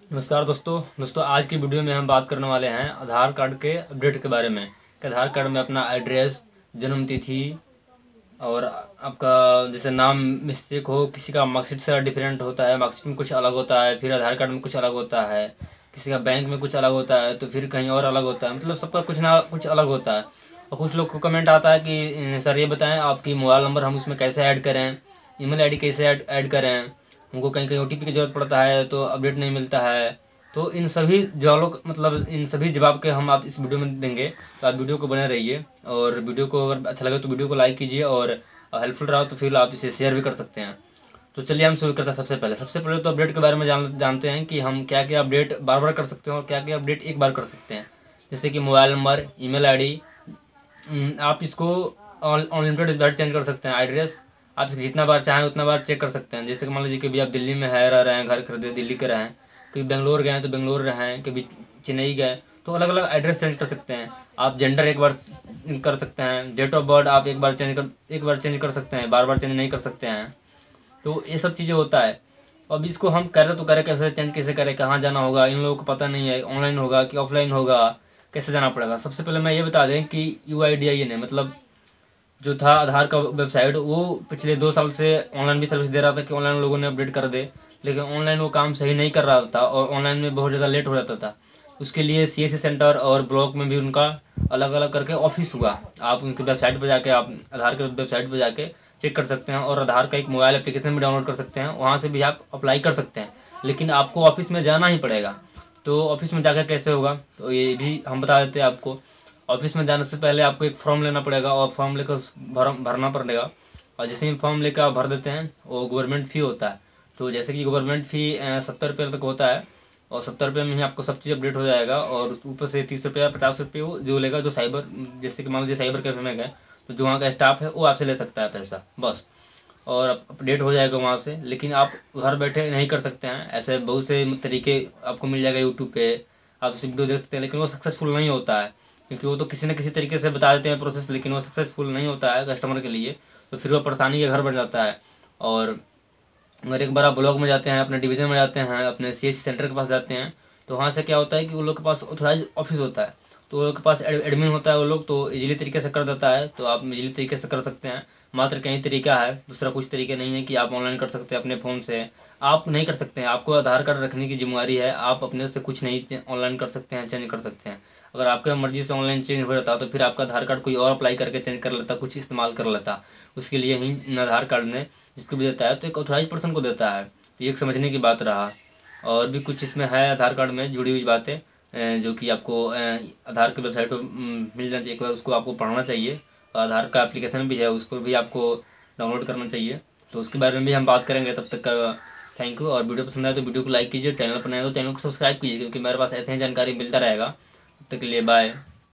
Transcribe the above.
नमस्कार दोस्तों आज की वीडियो में हम बात करने वाले हैं आधार कार्ड के अपडेट के बारे में कि आधार कार्ड में अपना एड्रेस, जन्म तिथि और आपका जैसे नाम मिस्टेक हो, किसी का मार्कशीट से डिफरेंट होता है, मार्कशीट में कुछ अलग होता है, फिर आधार कार्ड में कुछ अलग होता है, किसी का बैंक में कुछ अलग होता है तो फिर कहीं और अलग होता है, मतलब सबका कुछ ना कुछ अलग होता है। और कुछ लोग को कमेंट आता है कि सर ये बताएं आपकी मोबाइल नंबर हम उसमें कैसे ऐड करें, ईमेल आईडी कैसे ऐड करें, हमको कहीं कहीं ओटीपी की ज़रूरत पड़ता है तो अपडेट नहीं मिलता है। तो इन सभी इन सभी जवाब के हम आप इस वीडियो में देंगे, तो आप वीडियो को बने रहिए। और वीडियो को अगर अच्छा लगे तो वीडियो को लाइक कीजिए और हेल्पफुल रहा तो फिर आप इसे शेयर भी कर सकते हैं। तो चलिए हम शुरू करते हैं। सबसे पहले तो अपडेट के बारे में जानते हैं कि हम क्या क्या अपडेट बार बार कर सकते हैं और क्या क्या अपडेट एक बार कर सकते हैं। जैसे कि मोबाइल नंबर, ईमेल आईडी, आप इसको अनलिमिटेड बार चेंज कर सकते हैं। एड्रेस आप जितना बार चाहें उतना बार चेक कर सकते हैं। जैसे कि मान लीजिए कभी आप दिल्ली में रह रहे हैं, घर खरीदे दिल्ली के रहें, कभी बेंगलोर गए तो बेंगलोर रहें, कभी चेन्नई गए तो अलग अलग एड्रेस चेंज कर सकते हैं। आप जेंडर एक बार कर सकते हैं, डेट ऑफ बर्थ आप एक बार चेंज कर सकते हैं, बार बार चेंज नहीं कर सकते हैं। तो ये सब चीज़ें होता है। अब इसको हम करें तो करें कैसे, चेंज कैसे करें, कहाँ जाना होगा, इन लोगों को पता नहीं है। ऑनलाइन होगा कि ऑफलाइन होगा, कैसे जाना पड़ेगा। सबसे पहले मैं ये बता दें कि UIDAI ने मतलब जो था आधार का वेबसाइट, वो पिछले 2 साल से ऑनलाइन भी सर्विस दे रहा था कि ऑनलाइन लोगों ने अपडेट कर दे, लेकिन ऑनलाइन वो काम सही नहीं कर रहा था और ऑनलाइन में बहुत ज़्यादा लेट हो जाता था। उसके लिए CSC सेंटर और ब्लॉक में भी उनका अलग अलग करके ऑफिस हुआ। आप उनकी वेबसाइट पर जाके, आप आधार के वेबसाइट पर जाके चेक कर सकते हैं और आधार का एक मोबाइल एप्लीकेशन भी डाउनलोड कर सकते हैं, वहाँ से भी आप अप्लाई कर सकते हैं। लेकिन आपको ऑफिस में जाना ही पड़ेगा। तो ऑफिस में जाकर कैसे होगा, तो ये भी हम बता देते हैं आपको। ऑफिस में जाने से पहले आपको एक फॉर्म लेना पड़ेगा और फॉर्म लेकर भरना पड़ेगा। और जैसे ही फॉर्म लेकर आप भर देते हैं, वो गवर्नमेंट फ़ी होता है। तो जैसे कि गवर्नमेंट फ़ी 70 रुपये तक होता है और 70 रुपये में ही आपको सब चीज़ अपडेट हो जाएगा। और ऊपर से 30 रुपये या 50 रुपये वो जो लेगा, जो साइबर, जैसे कि मान लीजिए साइबर कैफे में गए तो जो वहाँ का स्टाफ है वो आपसे ले सकता है पैसा, बस। और अपडेट हो जाएगा वहाँ से। लेकिन आप घर बैठे नहीं कर सकते हैं, ऐसे बहुत से तरीके आपको मिल जाएगा यूट्यूब पे, आप इस वीडियो देख सकते हैं, लेकिन वो सक्सेसफुल नहीं होता है क्योंकि वो तो किसी न किसी तरीके से बता देते हैं प्रोसेस, लेकिन वो सक्सेसफुल नहीं होता है कस्टमर के लिए। तो फिर वो परेशानी का घर बन जाता है। और अगर एक बार आप ब्लॉक में जाते हैं, अपने डिवीज़न में जाते हैं, अपने CSC सेंटर के पास जाते हैं, तो वहाँ से क्या होता है कि उन लोग के पास ऑथराइज ऑफिस होता है, तो वो लोग के पास एडमिन होता है। वो लोग तो इजीली तरीके से कर देता है, तो आप इजीली तरीके से कर सकते हैं। मात्र कई तरीका है, दूसरा कुछ तरीके नहीं है कि आप ऑनलाइन कर सकते हैं अपने फ़ोन से। आप नहीं कर सकते हैं, आपको आधार कार्ड रखने की जिम्मेवारी है। आप अपने से कुछ नहीं ऑनलाइन कर सकते हैं, चेंज कर सकते हैं। अगर आपके मर्जी से ऑनलाइन चेंज हो जाता तो फिर आपका आधार कार्ड कोई और अप्लाई करके चेंज कर लेता, कुछ इस्तेमाल कर लेता। उसके लिए ही आधार कार्ड ने जिसको भी देता है तो एक ऑथराइज पर्सन को देता है। ये एक समझने की बात रहा। और भी कुछ इसमें है आधार कार्ड में जुड़ी हुई बातें, जो कि आपको आधार के वेबसाइट पर मिल जाना चाहिए। एक बार उसको आपको पढ़ना चाहिए। और आधार का एप्लीकेशन भी है, उसको भी आपको डाउनलोड करना चाहिए। तो उसके बारे में भी हम बात करेंगे। तब तक का थैंक यू। और वीडियो पसंद आए तो वीडियो को लाइक कीजिए, चैनल पर नए हो तो चैनल को सब्सक्राइब कीजिए, क्योंकि मेरे पास ऐसे ही जानकारी मिलता रहेगा। तब तक के लिए बाय।